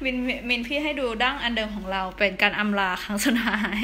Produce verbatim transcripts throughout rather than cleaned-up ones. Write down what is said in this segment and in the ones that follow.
มินมินพี่ให้ดูดั้งอันเดิมของเราเป็นการอำลาครั้งสุดท้าย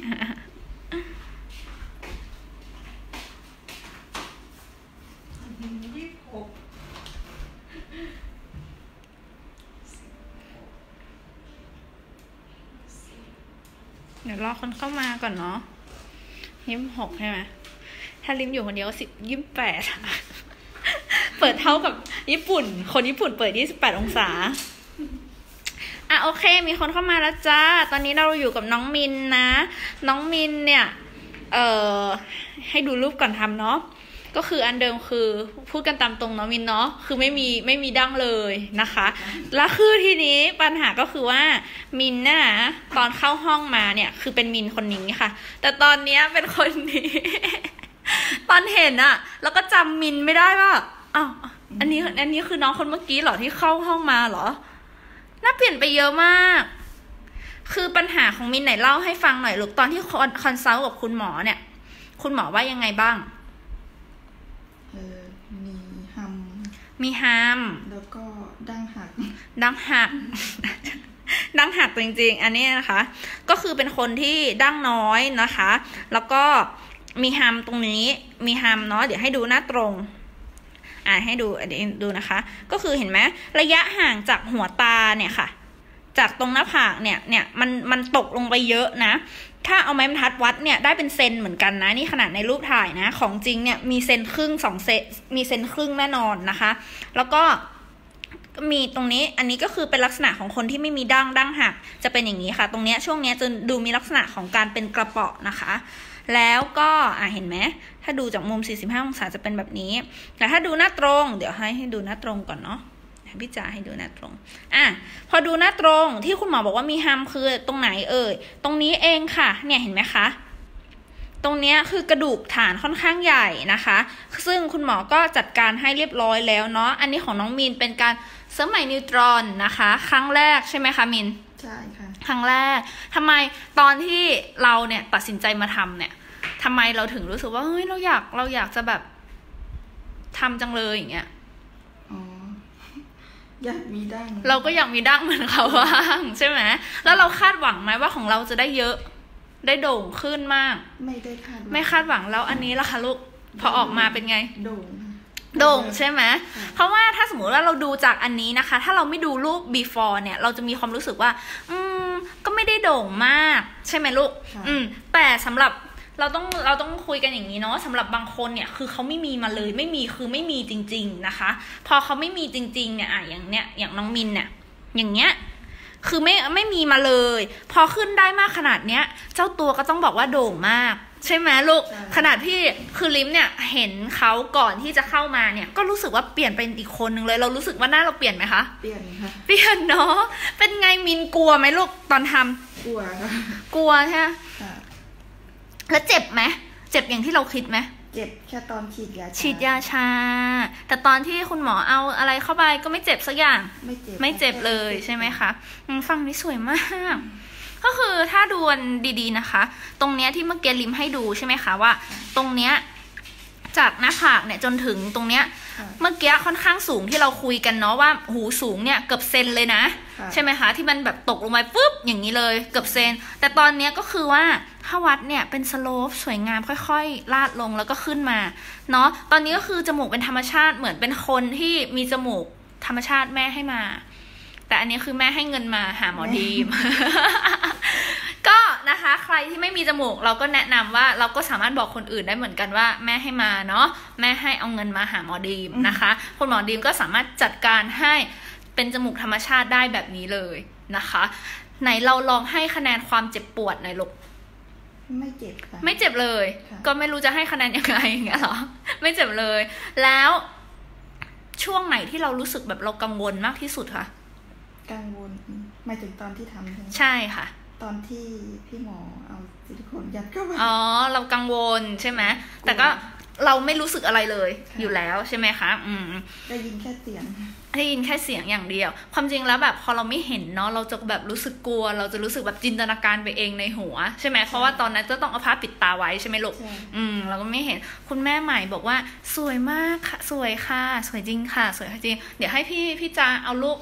เดี๋ยวรอคนเข้ามาก่อนเนาะยี่สิบหกใช่ไหมถ้าลิมอยู่คนเดียวก็สิบยี่สิบแปดเปิดเท่ากับญี่ปุ่นคนญี่ปุ่นเปิดยี่สิบแปดองศาอ่ะโอเคมีคนเข้ามาแล้วจ้าตอนนี้เราอยู่กับน้องมินนะน้องมินเนี่ยเอ่อให้ดูรูปก่อนทำเนาะก็คืออันเดิมคือพูดกันตามตรงเนาะมินเนาะคือไม่มีไม่มีดั้งเลยนะคะแล้วคือทีนี้ปัญหาก็คือว่ามินน่ะตอนเข้าห้องมาเนี่ยคือเป็นมินคนนี้ค่ะแต่ตอนเนี้ยเป็นคนนี้ ตอนเห็นอะแล้วก็จำมินไม่ได้ว่าอ้าวอันนี้อันนี้คือน้องคนเมื่อกี้เหรอที่เข้าห้องมาเหรอน่าเปลี่ยนไปเยอะมากคือปัญหาของมินไหนเล่าให้ฟังหน่อยลูกตอนที่คอนซัลท์กับคุณหมอเนี่ยคุณหมอว่ายังไงบ้างเออมีฮัมมีฮัมแล้วก็ดั้งหักดั้งหัก ดั้งหักจริงๆอันนี้นะคะก็คือเป็นคนที่ดั้งน้อยนะคะแล้วก็มีฮัมตรงนี้มีฮัมเนาะเดี๋ยวให้ดูหน้าตรงอ่าให้ดูเดี๋ยวดูนะคะก็คือเห็นไหมระยะห่างจากหัวตาเนี่ยค่ะจากตรงหน้าผากเนี่ยเนี่ยมันมันตกลงไปเยอะนะถ้าเอาไม้บรรทัดวัดเนี่ยได้เป็นเซนเหมือนกันนะนี่ขนาดในรูปถ่ายนะของจริงเนี่ยมีเซนครึ่งสองเซนมีเซนครึ่งแน่นอนนะคะแล้วก็มีตรงนี้อันนี้ก็คือเป็นลักษณะของคนที่ไม่มีดั้งดั้งหักจะเป็นอย่างนี้ค่ะตรงเนี้ยช่วงเนี้ยจะดูมีลักษณะของการเป็นกระเปาะนะคะแล้วก็อ่ะเห็นไหมถ้าดูจากมุมสี่สิบห้าองศาจะเป็นแบบนี้แต่ถ้าดูหน้าตรงเดี๋ยวให้ให้ดูหน้าตรงก่อนเนาะพี่จ๋าให้ดูหน้าตรงอ่ะพอดูหน้าตรงที่คุณหมอบอกว่ามีฮัมคือตรงไหนเอ่ยตรงนี้เองค่ะเนี่ยเห็นไหมคะตรงนี้คือกระดูกฐานค่อนข้างใหญ่นะคะซึ่งคุณหมอก็จัดการให้เรียบร้อยแล้วเนาะอันนี้ของน้องมินเป็นการเสริมใหม่นิวตรอนนะคะครั้งแรกใช่ไหมคะมินใช่ค่ะครั้งแรกทำไมตอนที่เราเนี่ยตัดสินใจมาทำเนี่ยทำไมเราถึงรู้สึกว่าเฮ้ยเราอยากเราอยากจะแบบทำจังเลยอย่างเงี้ยอ๋ออยากมีดั้งเราก็อยากมีดั้งเหมือนเขาบ้างใช่ไหมแล้วเราคาดหวังไหมว่าของเราจะได้เยอะได้โด่งขึ้นมากไม่ได้คาดไม่คาดหวังแล้วอันนี้ล่ะคะลูกพอออกมาเป็นไงโด่งโด่งใช่ไหมเพราะว่าถ้าสมมติว่าเราดูจากอันนี้นะคะถ้าเราไม่ดูรูป before เนี่ยเราจะมีความรู้สึกว่าอืมก็ไม่ได้โด่งมากใช่ไหมลูกอืมแต่สำหรับเราต้องเราต้องคุยกันอย่างนี้เนาะสำหรับบางคนเนี่ยคือเขาไม่มีมาเลยไม่มีคือไม่มีจริงๆนะคะพอเขาไม่มีจริงๆเนี่ยอ่ะอย่างเนี้ยอย่างน้องมินเนี่ยอย่างเงี้ยคือไม่ไม่มีมาเลยพอขึ้นได้มากขนาดเนี้ยเจ้าตัวก็ต้องบอกว่าโด่งมากใช่ไหมลูกขนาดที่คือลิมเนี่ยเห็นเขาก่อนที่จะเข้ามาเนี่ยก็รู้สึกว่าเปลี่ยนเป็นอีกคนนึงเลยเรารู้สึกว่าหน้าเราเปลี่ยนไหมคะเปลี่ยนค่ะเปลี่ยนเนาะเป็นไงมินกลัวไหมลูกตอนทำกลัวค่ะกลัวใช่ไหมแล้วเจ็บไหมเจ็บอย่างที่เราคิดไหมเจ็บแค่ตอนฉีดยาฉีดยาชาแต่ตอนที่คุณหมอเอาอะไรเข้าไปก็ไม่เจ็บสักอย่างไม่เจ็บไม่เจ็บเลยใช่ไหมคะฟังนี่สวยมากก็คือถ้าดูดีๆนะคะตรงเนี้ยที่เมื่อกี้ลิมให้ดูใช่ไหมคะว่าตรงเนี้ยจากหน้าผากเนี่ยจนถึงตรงเนี้ยเมื่อกี้ค่อนข้างสูงที่เราคุยกันเนาะว่าหูสูงเนี่ยเกือบเซนเลยนะใช่ไหมคะที่มันแบบตกลงไปปุ๊บอย่างนี้เลยเกือบเซนแต่ตอนเนี้ยก็คือว่าถ้าวัดเนี่ยเป็นสโลปสวยงามค่อยๆลาดลงแล้วก็ขึ้นมาเนาะตอนนี้ก็คือจมูกเป็นธรรมชาติเหมือนเป็นคนที่มีจมูกธรรมชาติแม่ให้มาแต่อันนี้คือแม่ให้เงินมาหาหมอดีม ก็นะคะใครที่ไม่มีจมูกเราก็แนะนำว่าเราก็สามารถบอกคนอื่นได้เหมือนกันว่าแม่ให้มาเนาะแม่ให้เอาเงินมาหาหมอดีมนะคะคุณหมอดีมก็สามารถจัดการให้เป็นจมูกธรรมชาติได้แบบนี้เลยนะคะไหนเราลองให้คะแนนความเจ็บปวดหน่อยลูกไม่เจ็บค่ะไม่เจ็บเลยก็ไม่รู้จะให้คะแนนยังไงอย่างเงี้ยหรอไม่เจ็บเลยแล้วช่วงไหนที่เรารู้สึกแบบเรากังวลมากที่สุดคะกังวลหมายถึงตอนที่ทำใช่ไหมใช่ค่ะตอนที่พี่หมอเอาซิลิโคนยัดเข้าไปอ๋อเรากังวลใช่ไหมแต่ก็เราไม่รู้สึกอะไรเลยอยู่แล้วใช่ไหมคะอืมได้ยินแค่เสียงได้ยินแค่เสียงอย่างเดียวความจริงแล้วแบบพอเราไม่เห็นเนาะเราจะแบบรู้สึกกลัวเราจะรู้สึกแบบจินตนาการไปเองในหัวใช่ไหมเพราะว่าตอนนั้นจะต้องเอาผ้าปิดตาไว้ใช่ไหมลูกอืมเราก็ไม่เห็นคุณแม่ใหม่บอกว่าสวยมากค่ะสวยค่ะสวยจริงค่ะสวยจริงเดี๋ยวให้พี่พี่จาเอารูป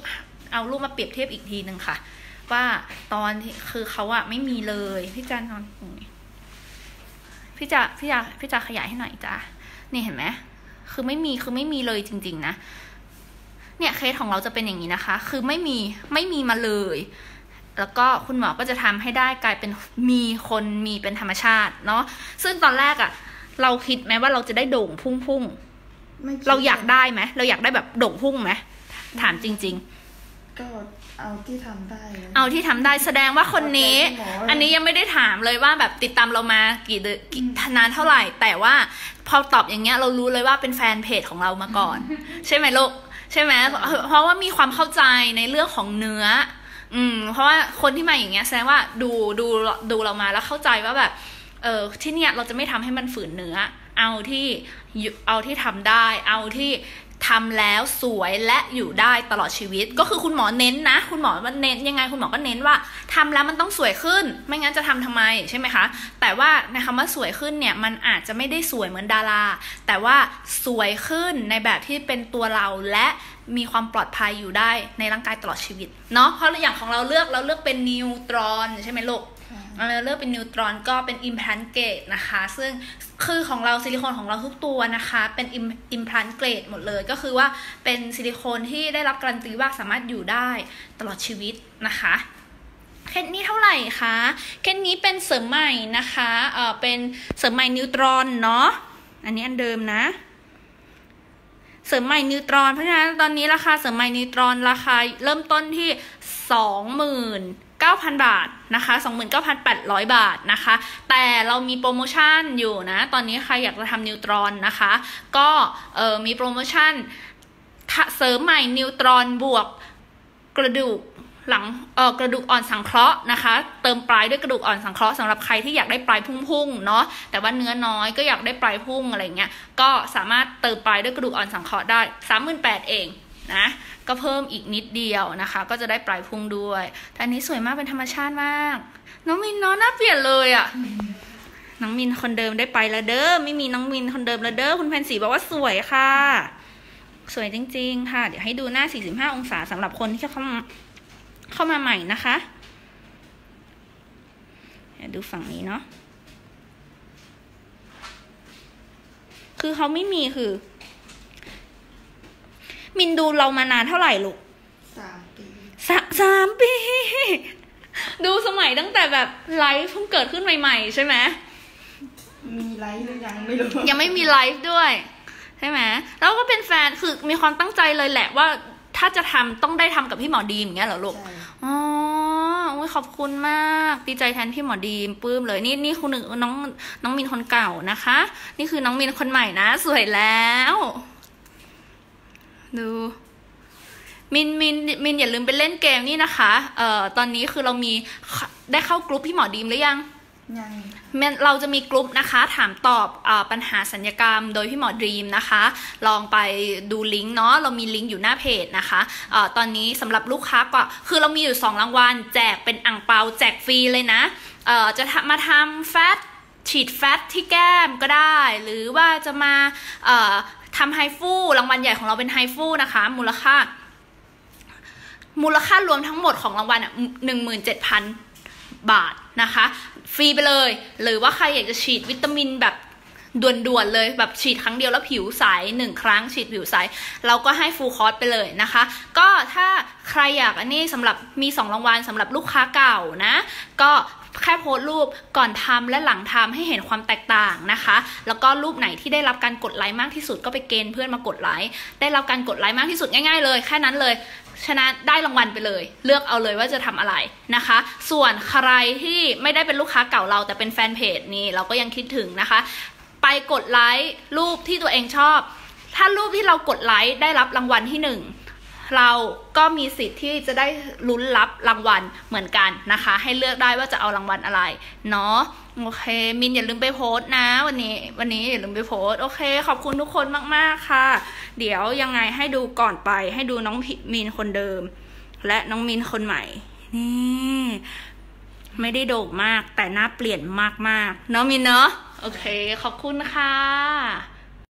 เอารูปมาเปรียบเทียบอีกทีหนึ่งค่ะว่าตอนที่คือเขาอะไม่มีเลยพี่จะนอนตรงนี้พี่จะพี่จะพี่จะขยายให้หน่อยจ้ะนี่เห็นไหมคือไม่มีคือไม่มีเลยจริงๆนะเนี่ยเคสของเราจะเป็นอย่างนี้นะคะคือไม่มีไม่มีมาเลยแล้วก็คุณหมอก็จะทำให้ได้กลายเป็นมีคนมีเป็นธรรมชาติเนาะซึ่งตอนแรกอะเราคิดไหมว่าเราจะได้โด่งพุ่งพุ่งเราอยากได้ไหมเราอยากได้แบบโด่งพุ่งไหมถามจริงๆก็เอาที่ทำได้เอาที่ทำได้แสดงว่าคนนี้อันนี้ยังไม่ได้ถามเลยว่าแบบติดตามเรามากี่เดือนกี่นานเท่าไหร่แต่ว่าพอตอบอย่างเงี้ยเรารู้เลยว่าเป็นแฟนเพจของเรามาก่อน ใช่ไหมลูกใช่ไหมเพราะว่ามีความเข้าใจในเรื่องของเนื้ออืมเพราะว่าคนที่มาอย่างเงี้ยแสดงว่าดูดูดูเรามาแล้วเข้าใจว่าแบบเออที่เนี้ยเราจะไม่ทำให้มันฝืนเนื้อเอาที่เอาที่ทำได้เอาที่ทำแล้วสวยและอยู่ได้ตลอดชีวิตก็คือคุณหมอเน้นนะคุณหมอมันเน้นยังไงคุณหมอก็เน้นว่าทำแล้วมันต้องสวยขึ้นไม่งั้นจะทำทำไมใช่ไหมคะแต่ว่าในคำว่าสวยขึ้นเนี่ยมันอาจจะไม่ได้สวยเหมือนดาราแต่ว่าสวยขึ้นในแบบที่เป็นตัวเราและมีความปลอดภัยอยู่ได้ในร่างกายตลอดชีวิตเนาะเพราะอย่างของเราเลือกเราเลือกเป็นนิวตรอนใช่ไหมลูกเราเลือกเป็นนิวตรอนก็เป็นอิมแพลนเกตนะคะซึ่งคือของเราซิลิโคนของเราทุกตัวนะคะเป็นอิมแพลนเกตหมดเลยก็คือว่าเป็นซิลิโคนที่ได้รับการันตีว่าสามารถอยู่ได้ตลอดชีวิตนะคะเคสนี้เท่าไหร่คะเคสนี้เป็นเสริมใหม่นะคะเอ่อเป็นเสริมใหม่นิวตรอนเนาะอันนี้อันเดิมนะเสริมใหม่นิวตรอนเพราะฉะนั้นตอนนี้ราคาเสริมใหม่นิวตรอนราคาเริ่มต้นที่ สองหมื่นเก้าพัน บาทนะคะ สองหมื่นเก้าพันแปดร้อย บาทนะคะแต่เรามีโปรโมชั่นอยู่นะตอนนี้ใครอยากจะทำนิวตรอนนะคะก็เออมีโปรโมชั่นเสริมใหม่นิวตรอนบวกกระดูกหลังเออกระดูกอ่อนสังเคราะห์นะคะเติมปลายด้วยกระดูกอ่อนสังเคราะห์สำหรับใครที่อยากได้ปลายพุ่งๆเนาะแต่ว่าเนื้อน้อยก็อยากได้ปลายพุ่งอะไรเงี้ยก็สามารถเติมปลายด้วยกระดูกอ่อนสังเคราะห์ได้ สามหมื่นแปดพัน เองนะก็เพิ่มอีกนิดเดียวนะคะก็จะได้ปลายพุ่งด้วยแต่อันนี้สวยมากเป็นธรรมชาติมากน้องมินเนาะน่าเปลี่ยนเลยอะ่ะน้องมินคนเดิมได้ไปแล้วเด้อไม่มีน้องมินคนเดิมแล้วเด้อคุณแพนสีบอกว่าสวยค่ะสวยจริงๆค่ะเดี๋ยวให้ดูหน้าสี่สิบห้าองศาสำหรับคนที่เข้ามาเข้ามาใหม่นะคะเดี๋ยวดูฝั่งนี้เนาะคือเขาไม่มีคือมินดูเรามานานเท่าไหร่ลูกสามปีสามสามปีดูสมัยตั้งแต่แบบไลฟ์เพิ่งเกิดขึ้นใหม่ๆใช่ไหมมีไลฟ์หรือยังไม่รู้ยังไม่มีไลฟ์ด้วยใช่ไหมแล้วก็เป็นแฟนคือมีความตั้งใจเลยแหละว่าถ้าจะทำต้องได้ทำกับพี่หมอดีมอย่างเงี้ยเหรอลูกอ๋อโอ้ยขอบคุณมากดีใจแทนพี่หมอดีมปลื้มเลยนี่นี่คุณหนึ่งน้องน้องมินคนเก่านะคะนี่คือน้องมินคนใหม่นะสวยแล้วดูมินมินมินอย่าลืมไปเล่นเกมนี่นะคะเอ่อตอนนี้คือเรามีได้เข้ากลุ่มพี่หมอดีมหรือยังยังเราจะมีกลุ่มนะคะถามตอบอปัญหาสัญญกรรมโดยพี่หมอดีมนะคะลองไปดูลิงก์เนาะเรามีลิงก์อยู่หน้าเพจนะคะเอ่อตอนนี้สำหรับลูกค้าก็คือเรามีอยู่สองรางวัลแจกเป็นอั่งเปาแจกฟรีเลยนะเอ่อจะมาทำแฟตฉีดแฟตที่แก้มก็ได้หรือว่าจะมาเอ่อทำไฮฟูรางวัลใหญ่ของเราเป็นไฮฟูนะคะมูลค่ามูลค่ารวมทั้งหมดของรางวัลอ่ะหนึ่งหมื่นเจ็ดพันบาทนะคะฟรีไปเลยหรือว่าใครอยากจะฉีดวิตามินแบบด่วนๆเลยแบบฉีดครั้งเดียวแล้วผิวใสหนึ่งครั้งฉีดผิวใสเราก็ให้ฟูลคอร์สไปเลยนะคะก็ถ้าใครอยากอันนี้สำหรับมีสองรางวัลสำหรับลูกค้าเก่านะก็แค่โพสต์รูปก่อนทำและหลังทำให้เห็นความแตกต่างนะคะแล้วก็รูปไหนที่ได้รับการกดไลค์มากที่สุดก็ไปเกณฑ์เพื่อนมากดไลค์ได้รับการกดไลค์มากที่สุดง่ายๆเลยแค่นั้นเลยชนะได้รางวัลไปเลยเลือกเอาเลยว่าจะทำอะไรนะคะส่วนใครที่ไม่ได้เป็นลูกค้าเก่าเราแต่เป็นแฟนเพจนี่เราก็ยังคิดถึงนะคะไปกดไลค์รูปที่ตัวเองชอบถ้ารูปที่เรากดไลค์ได้รับรางวัลที่หนึ่งเราก็มีสิทธิ์ที่จะได้ลุ้นรับรางวัลเหมือนกันนะคะให้เลือกได้ว่าจะเอารางวัลอะไรเนาะโอเคมินอย่าลืมไปโพสต์นะวันนี้วันนี้อย่าลืมไปโพสต์โอเคขอบคุณทุกคนมากๆค่ะเดี๋ยวยังไงให้ดูก่อนไปให้ดูน้องมินคนเดิมและน้องมินคนใหม่นี่ไม่ได้โด่งมากแต่หน้าเปลี่ยนมากๆเนาะมินเนาะโอเคขอบคุณค่ะ